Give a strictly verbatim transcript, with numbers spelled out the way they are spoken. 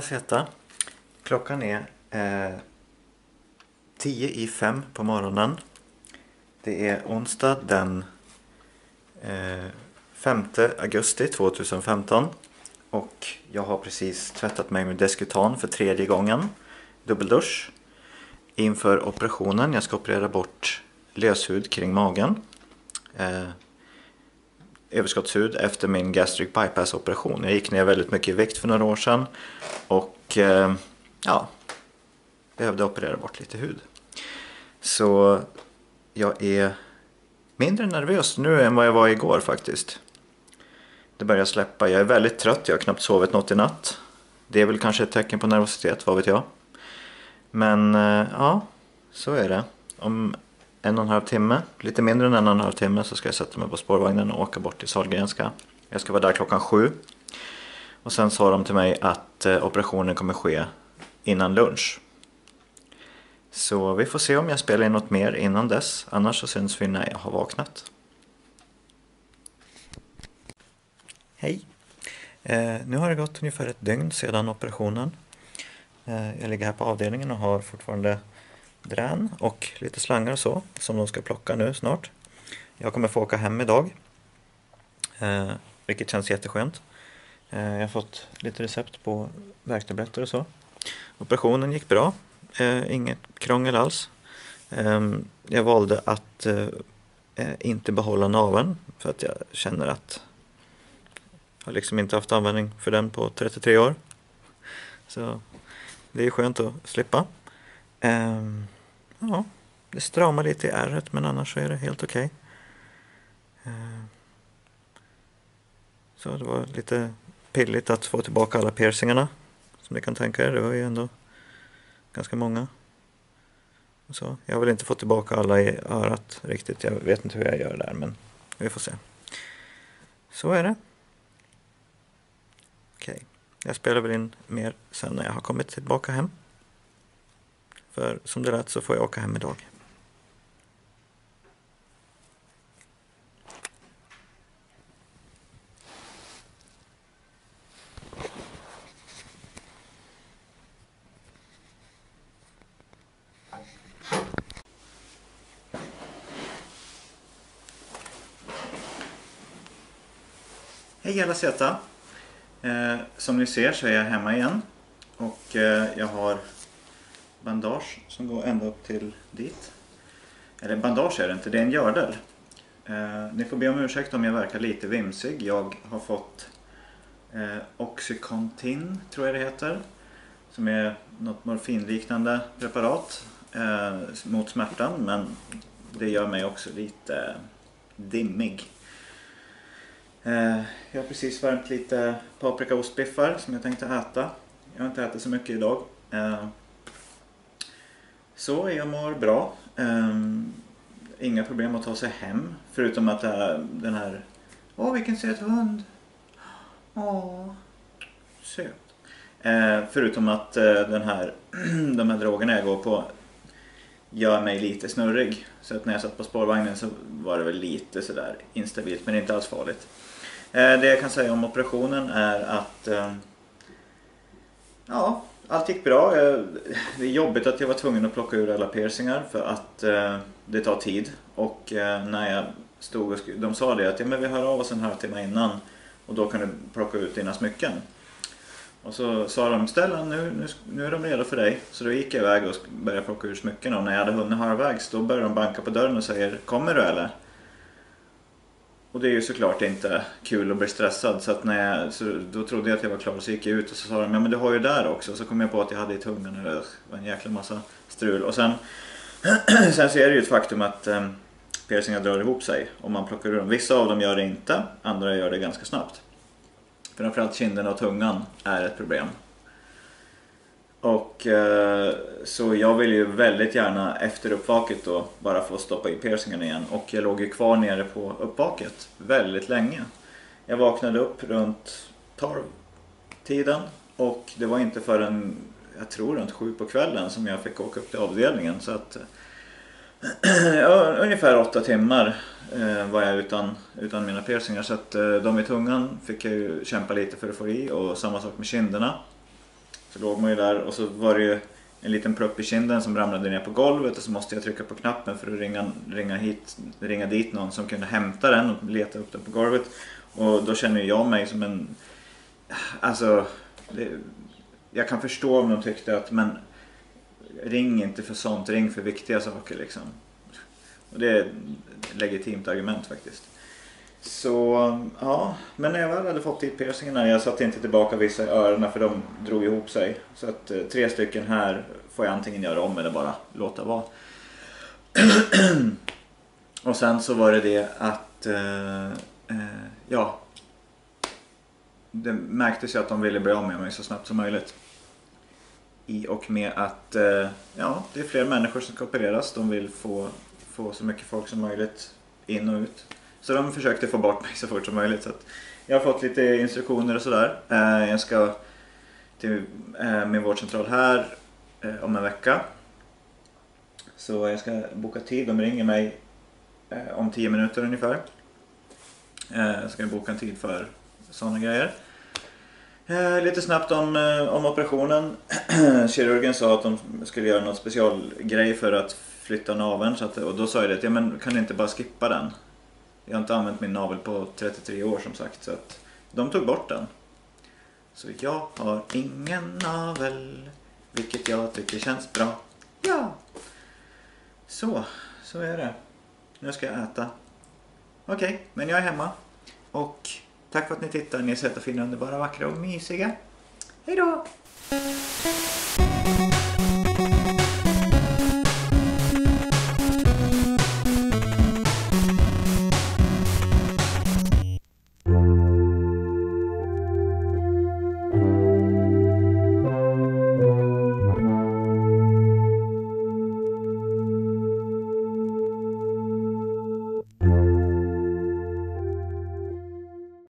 Z. Klockan är eh, tio i fem på morgonen. Det är onsdag den eh, femte augusti tjugohundrafemton. Och jag har precis tvättat mig med Descutan för tredje gången. Dubbeldusch. Inför operationen. Jag ska operera bort löshud kring magen. Eh, överskottshud efter min gastric bypass operation. Jag gick ner väldigt mycket i vikt för några år sedan. Och eh, ja, behövde operera bort lite hud. Så jag är mindre nervös nu än vad jag var igår faktiskt. Det börjar släppa. Jag är väldigt trött. Jag har knappt sovit något i natt. Det är väl kanske ett tecken på nervositet, vad vet jag. Men eh, ja, så är det. Om en och en halv timme, lite mindre än en och en halv timme, så ska jag sätta mig på spårvagnen och åka bort till Sahlgrenska. Jag ska vara där klockan sju. Och sen sa de till mig att eh, operationen kommer ske innan lunch. Så vi får se om jag spelar in något mer innan dess. Annars så syns vi när jag har vaknat. Hej! Eh, nu har det gått ungefär ett dygn sedan operationen. Eh, jag ligger här på avdelningen och har fortfarande drän och lite slangar och så. Som de ska plocka nu snart. Jag kommer få åka hem idag. Eh, vilket känns jätteskönt. Eh, jag har fått lite recept på värktabletter och så. Operationen gick bra. Eh, inget krångel alls. Eh, jag valde att eh, inte behålla naveln. För att jag känner att jag har liksom inte haft användning för den på trettiotre år. Så det är skönt att slippa. Eh, ja, det stramar lite i ärret, men annars så är det helt okej. Okay. Eh, så det var lite pilligt att få tillbaka alla piercingarna. Som ni kan tänka er, det var ju ändå ganska många. Så jag har väl inte fått tillbaka alla i örat riktigt. Jag vet inte hur jag gör där, men vi får se. Så är det. Okej. Okay. Jag spelar väl in mer sen när jag har kommit tillbaka hem. För som det lät så får jag åka hem idag. Hej alla Z! Eh, som ni ser så är jag hemma igen. Och eh, jag har bandage som går ända upp till dit. Eller bandage är det inte, det är en gördel. Eh, ni får be om ursäkt om jag verkar lite vimsig. Jag har fått eh, Oxycontin, tror jag det heter. Som är något morfinliknande preparat eh, mot smärtan. Men det gör mig också lite dimmig. Eh, jag har precis värmt lite paprika och ostbiffar som jag tänkte äta. Jag har inte ätit så mycket idag. Eh, så jag mår bra. Eh, inga problem att ta sig hem. Förutom att äh, den här... Åh, vilken söt hund! Åh, söt. Eh, förutom att eh, den här, de här drogerna jag går på gör mig lite snurrig. Så att när jag satt på spårvagnen så var det väl lite sådär instabilt, men inte alls farligt. Det jag kan säga om operationen är att eh, ja, allt gick bra. Det är jobbigt att jag var tvungen att plocka ur alla piercingar för att eh, det tar tid. Och eh, när jag stod och de sa det att ja, men vi hör av oss en halvtimme innan och då kan du plocka ut dina smycken. Och så sa de, Stellan, nu, nu, nu är de redo för dig. Så då gick jag iväg och började plocka ur smycken. Och när jag hade hunnit halvvägs då började de banka på dörren och säger, kommer du eller? Och det är ju såklart inte kul att bli stressad. Så, att när jag, så då trodde jag att jag var klar, så gick jag ut och så sa de, ja men du har ju där också. Så kom jag på att jag hade i tungan, och det var en jäkla massa strul. Och sen, sen så är det ju ett faktum att eh, piercingar drar ihop sig om man plockar ur dem. Vissa av dem gör det inte, andra gör det ganska snabbt. Framförallt kinderna och tungan är ett problem. Och eh, så jag vill ju väldigt gärna efter uppvaket då bara få stoppa i piercingen igen. Och jag låg ju kvar nere på uppvaket väldigt länge. Jag vaknade upp runt tolv tiden och det var inte förrän, jag tror runt sju på kvällen, som jag fick åka upp till avdelningen. Så att ja, ungefär åtta timmar eh, var jag utan, utan mina piercingar. Så att eh, de i tungan fick jag ju kämpa lite för att få i, och samma sak med kinderna. Så låg man ju där och så var det ju en liten plupp i kinden som ramlade ner på golvet och så måste jag trycka på knappen för att ringa, ringa, hit, ringa dit någon som kunde hämta den och leta upp den på golvet. Och då känner jag mig som en... Alltså, det, jag kan förstå om de tyckte att men ring inte för sånt, ring för viktiga saker liksom. Och det är ett legitimt argument faktiskt. Så ja, men när jag väl hade fått dit piercingarna, jag satte inte tillbaka vissa i öronen för de drog ihop sig. Så att eh, tre stycken här får jag antingen göra om eller bara låta vara. Och sen så var det det att eh, eh, ja, det märktes ju att de ville bli av med mig så snabbt som möjligt. I och med att eh, ja, det är fler människor som ska opereras. De vill få, få så mycket folk som möjligt in och ut. Så de försökte få bort mig så fort som möjligt. Så att jag har fått lite instruktioner och sådär. Eh, jag ska till eh, min vårdcentral här eh, om en vecka. Så jag ska boka tid. De ringer mig eh, om tio minuter ungefär. Eh, jag ska boka en tid för sådana grejer. Eh, lite snabbt om, eh, om operationen. Kirurgen sa att de skulle göra något specialgrej för att flytta naveln. Så att, och då sa jag det, ja, men kan du inte bara skippa den? Jag har inte använt min navel på trettiotre år som sagt. Så att de tog bort den. Så jag har ingen navel. Vilket jag tycker känns bra. Ja. Så, så är det. Nu ska jag äta. Okej, okay, men jag är hemma. Och tack för att ni tittar. Ni är söta, fina, underbara, vackra och mysiga. Hej då!